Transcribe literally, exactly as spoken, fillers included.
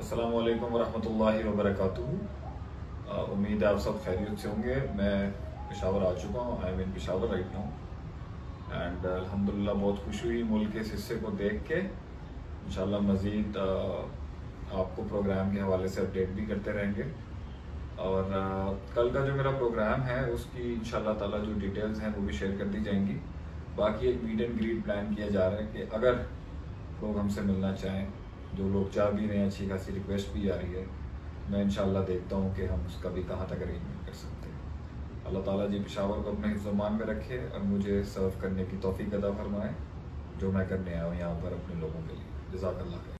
अस्सलाम वालेकुम वरहमतुल्लाहि वबरकातुहू। अ, उम्मीद है आप सब खैरियत से होंगे। मैं पेशावर आ चुका हूँ। I am in Peshawar right now and अल्हम्दुलिल्लाह बहुत खुशी हुई मुल्क के इस हिस्से को देख के। इंशाल्लाह मज़ीद आपको प्रोग्राम के हवाले से अपडेट भी करते रहेंगे। और आ, कल का जो मेरा प्रोग्राम है उसकी इंशाल्लाह ताला जो डिटेल्स हैं वो भी शेयर कर दी जाएंगी। बाकी एक मीट एंड ग्रीट प्लान किया जा रहा है कि अगर लोग हमसे मिलना चाहें, जो लोग चाह भी रहे हैं, अच्छी खासी रिक्वेस्ट भी आ रही है, मैं इंशाल्लाह देखता हूँ कि हम उसका भी कहाँ तक अरेंजमेंट कर सकते हैं। अल्लाह ताला जी पेशावर को अपने हिफ्ज़-ओ-मान में रखे और मुझे सर्व करने की तौफीक अता फरमाए जो मैं करने आया हूँ यहाँ पर अपने लोगों के लिए। जज़ाकल्लाह खैर।